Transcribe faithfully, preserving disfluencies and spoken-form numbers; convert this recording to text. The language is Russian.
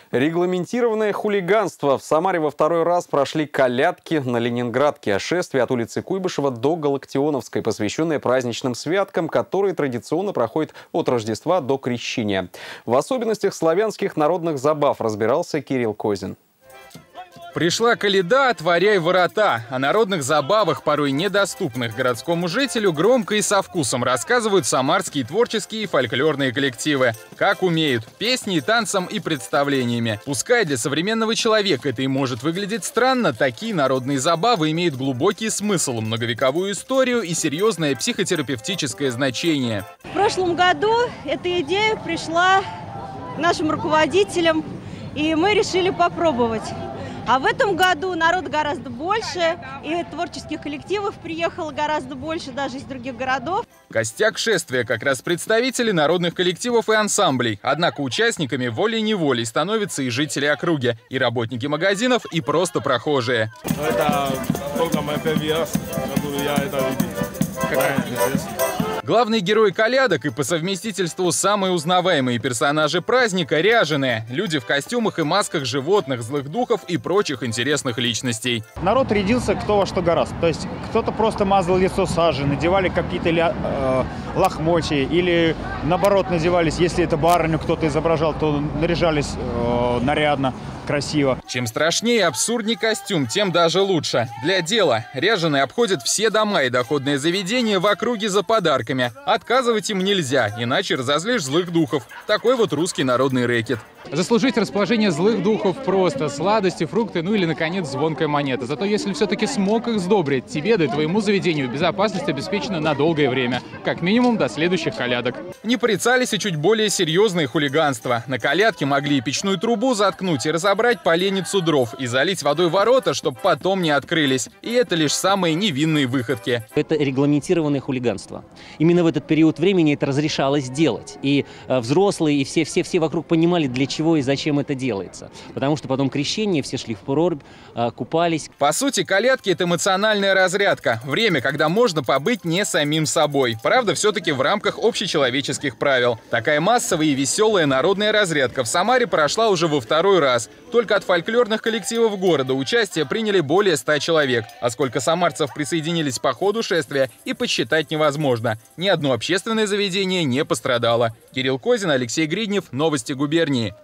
Регламентированное хулиганство. В Самаре во второй раз прошли колядки на Ленинградке, а шествие от улицы Куйбышева до Галактионовской, посвященное праздничным святкам, которые традиционно проходят от Рождества до Крещения. В особенностях славянских народных забав разбирался Кирилл Козин. Пришла коляда, отворяй ворота. О народных забавах, порой недоступных городскому жителю, громко и со вкусом рассказывают самарские творческие и фольклорные коллективы. Как умеют – песней, танцем и представлениями. Пускай для современного человека это и может выглядеть странно, такие народные забавы имеют глубокий смысл, многовековую историю и серьезное психотерапевтическое значение. В прошлом году эта идея пришла к нашим руководителям, и мы решили попробовать. А в этом году народ гораздо больше, и творческих коллективов приехало гораздо больше, даже из других городов. Костяк шествия как раз представители народных коллективов и ансамблей. Однако участниками волей-неволей становятся и жители округи, и работники магазинов, и просто прохожие. Это только мой первый раз, который я это видел. Главный герой колядок и по совместительству самые узнаваемые персонажи праздника – ряженые. Люди в костюмах и масках животных, злых духов и прочих интересных личностей. Народ рядился кто во что гораздо. То есть кто-то просто мазал лицо сажей, надевали какие-то э, лохмотья или наоборот надевались, если это барыню кто-то изображал, то наряжались э, нарядно, красиво. Чем страшнее и абсурдней костюм, тем даже лучше. Для дела ряженые обходят все дома и доходные заведения в округе за подарками. Отказывать им нельзя, иначе разозлишь злых духов. Такой вот русский народный рэкет. Заслужить расположение злых духов просто. Сладости, фрукты, ну или, наконец, звонкая монета. Зато если все-таки смог их сдобрить, тебе да и твоему заведению безопасность обеспечена на долгое время. Как минимум до следующих колядок. Не порицались и чуть более серьезные хулиганства. На колядке могли и печную трубу заткнуть, и разобрать поленницу дров, и залить водой ворота, чтобы потом не открылись. И это лишь самые невинные выходки. Это регламентированное хулиганство. Именно в этот период времени это разрешалось делать. И э, взрослые, и все-все-все вокруг понимали, для чего и зачем это делается. Потому что потом крещение, все шли в прорубь, э, купались. По сути, колядки – это эмоциональная разрядка. Время, когда можно побыть не самим собой. Правда, все-таки в рамках общечеловеческих правил. Такая массовая и веселая народная разрядка в Самаре прошла уже во второй раз. Только от фольклорных коллективов города участие приняли более ста человек. А сколько самарцев присоединились по ходу шествия, и подсчитать невозможно. Ни одно общественное заведение не пострадало. Кирилл Козин, Алексей Гриднев. Новости губернии.